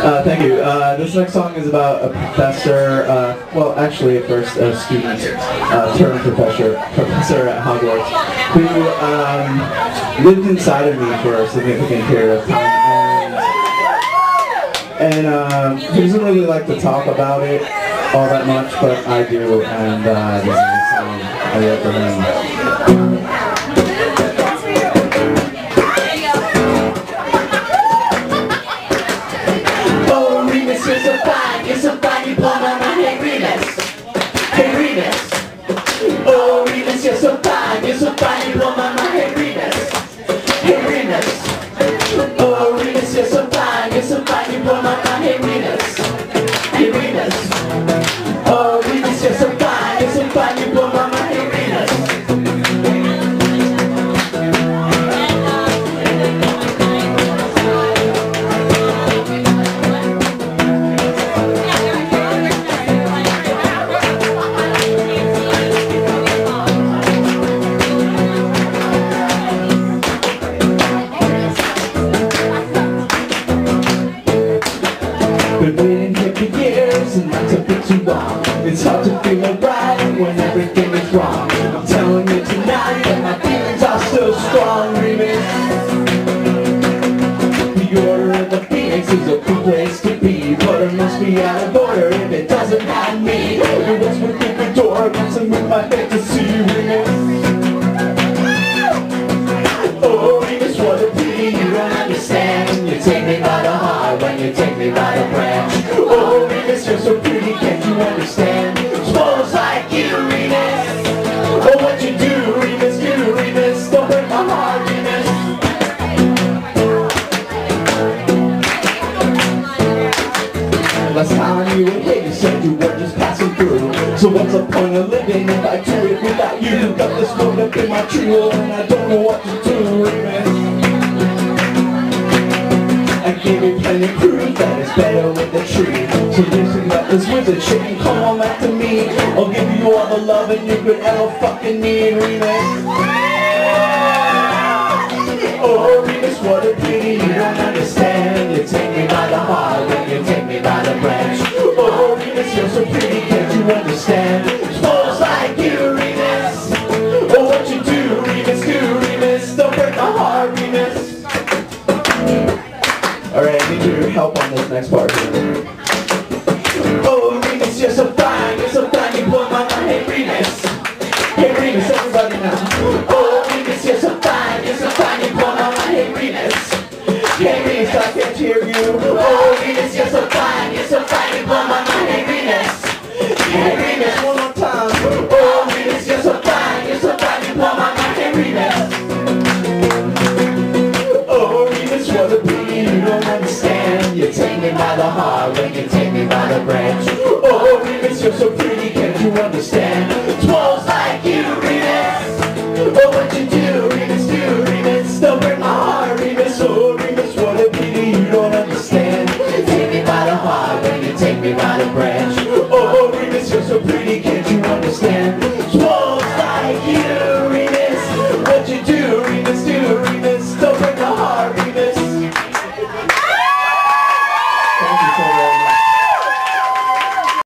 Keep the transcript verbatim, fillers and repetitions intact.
Uh, thank you. Uh, this next song is about a professor, uh, well, actually at first a student uh, turned professor, professor at Hogwarts, who um, lived inside of me for a significant period of time. And, and uh, he doesn't really like to talk about it all that much, but I do, and uh, this is a song I wrote for him. You're so fine, you're so fine, you blow my mind. Hey Remus, hey Remus. Oh Remus, you're so fine, you're so fine, you blow my mind. Hey Remus, hey Remus. Oh Remus, you're so fine, you're so fine, you blow my mind. Hey Remus, hey Remus. Oh Remus, you're so fine, you're so fine, you blow my mind. Hey Remus. Been waiting fifty years and that took it too long. It's hard to feel alright when everything is wrong. I'm telling you tonight that my feelings are still strong, Remus. The Order of the Phoenix is a cool place to be, but it must be out of order if it doesn't have me. It was with the door, got to move my head to see, Remus. Oh Remus, what a pity you don't understand. You take me by the heart when you take me by the branch. Oh Remus, you're so pretty, can't you understand? Suppose like you, Remus. Oh what you do, Remus, do, Remus. Don't break my heart, Remus. Last time you were here, you said you were just passing through. So what's the point of living if I do it without you? Got this road up in my trio and I don't know what to do, Remus. I gave you plenty of proof that it's better with the tree. So listen, let this wizard shit and come on back to me. I'll give you all the love and you could ever fucking need, Remus. Oh Remus, what a pity you don't understand. You take me by the heart when you take me by the branch. Oh Remus, you're so pretty, can't you understand? Suppose like you, Remus. Oh what you do, Remus, do, Remus. Don't break my heart, Remus. Alright, I need your help on this next part. Oh Remus, you're so fine, you're so fine, you blow my mind. Hey Remus, hey Remus, everybody now. Oh Remus, you're so fine, you're so fine, you blow my mind. Hey Remus, hey Remus, I can't hear you. Oh Remus, you're so fine, you're so fine, you blow my mind. Hey Remus, hey Remus, one more time. Oh Remus, you're so fine, you're so fine, you blow my mind. Hey Remus. Oh Remus, what a pity you don't understand. You take me by the heart when you take me by the branch. Oh Remus, you're so pretty, can't you understand?